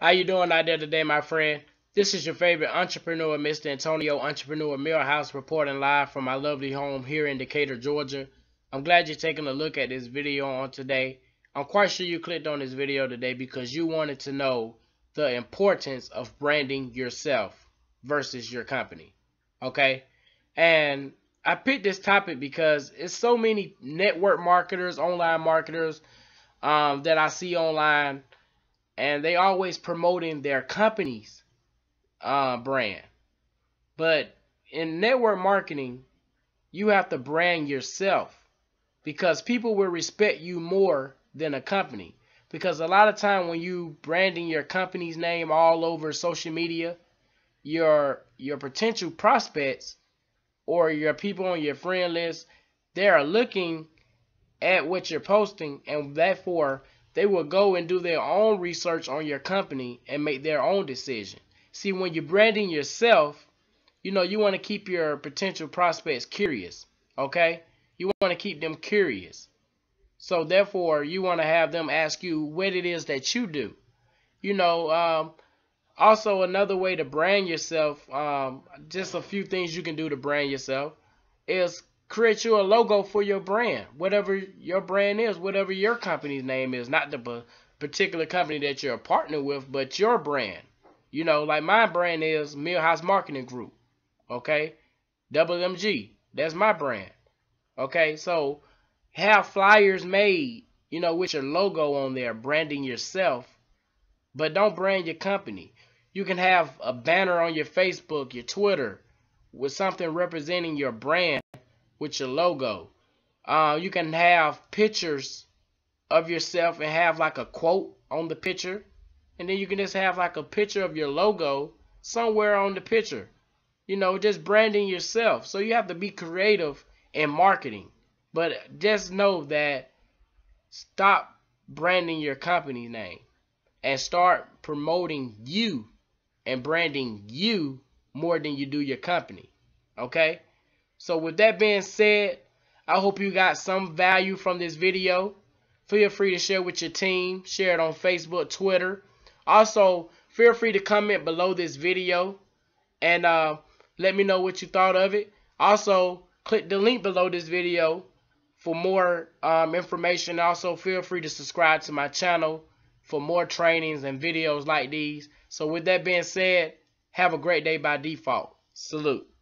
How you doing out there today, my friend? This is your favorite entrepreneur, Mr. Antonio Entrepreneur Millhouse, reporting live from my lovely home here in Decatur, Georgia. I'm glad you're taking a look at this video on today. I'm quite sure you clicked on this video today because you wanted to know the importance of branding yourself versus your company. Okay? And I picked this topic because it's so many network marketers, online marketers that I see online, and they always promoting their company's brand. But in network marketing, you have to brand yourself because people will respect you more than a company. Because a lot of time when you branding your company's name all over social media, your potential prospects or your people on your friend list, they are looking at what you're posting, and therefore they will go and do their own research on your company and make their own decision. See, when you're branding yourself, you want to keep your potential prospects curious, okay? You want to keep them curious. So therefore, you want to have them ask you what it is that you do. Also another way to brand yourself, just a few things you can do to brand yourself, is create you a logo for your brand, whatever your brand is, whatever your company's name is, not the particular company that you're a partner with, but your brand. Like my brand is Millhouse Marketing Group, okay? WMG, that's my brand, okay? So have flyers made, with your logo on there, branding yourself, but don't brand your company. You can have a banner on your Facebook, your Twitter, with something representing your brand with your logo. You can have pictures of yourself and have like a quote on the picture. And then you can just have like a picture of your logo somewhere on the picture. Just branding yourself. So you have to be creative in marketing. But just know that stop branding your company name and start promoting you and branding you more than you do your company. Okay? So with that being said, I hope you got some value from this video. Feel free to share with your team. Share it on Facebook, Twitter. Also, feel free to comment below this video and let me know what you thought of it. Also, click the link below this video for more information. Also, feel free to subscribe to my channel for more trainings and videos like these. So with that being said, have a great day by default. Salute.